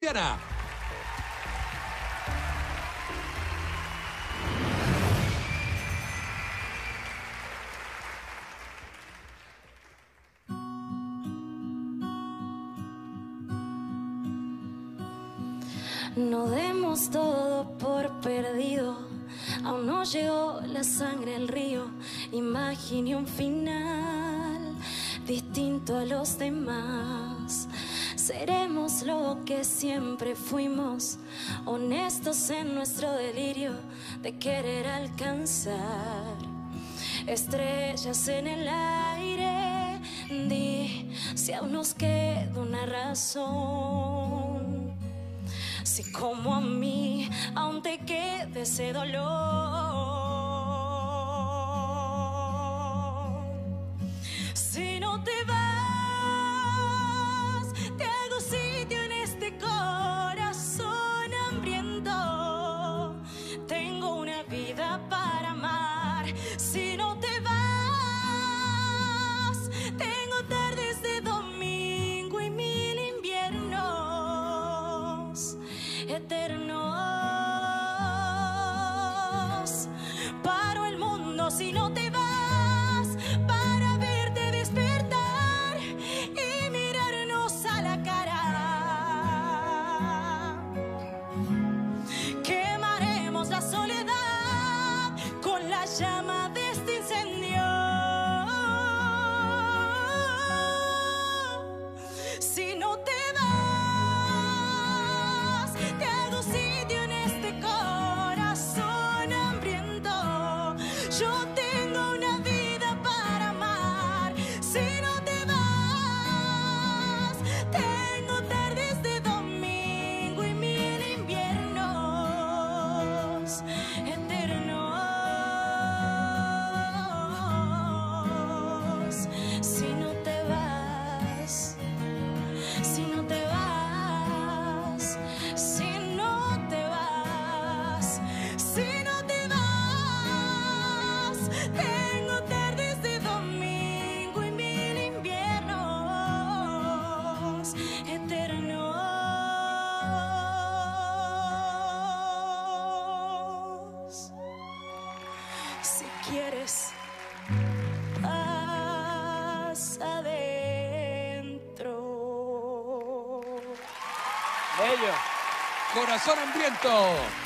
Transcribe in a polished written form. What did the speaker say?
Diana. No demos todo por perdido, aún no llegó la sangre al río. Imaginé un final distinto a los demás. Seremos lo que siempre fuimos, honestos en nuestro delirio de querer alcanzar estrellas en el aire. Di si aún nos queda una razón, si como a mí aún te queda ese dolor. Si no te vas, te hago sitio en este corazón hambriento. Tengo una vida para amar. Si no te vas, tengo tardes de domingo y 1000 inviernos eternos. Paro el mundo si no te vas, para verte despertar y mirarnos a la cara. Quemaremos la soledad con la llama de este incendio. Si no te vas, te hago sitio en este corazón hambriento. Yo tengo una vida para amar. Si no te vas, tengo tardes de domingo y 1000 inviernos eternos. Si no te vas, si no te vas, si no te vas, si no te vas, tengo tardes de domingo y 1000 inviernos eternos. Si quieres, paz adentro. Bello. Corazón hambriento.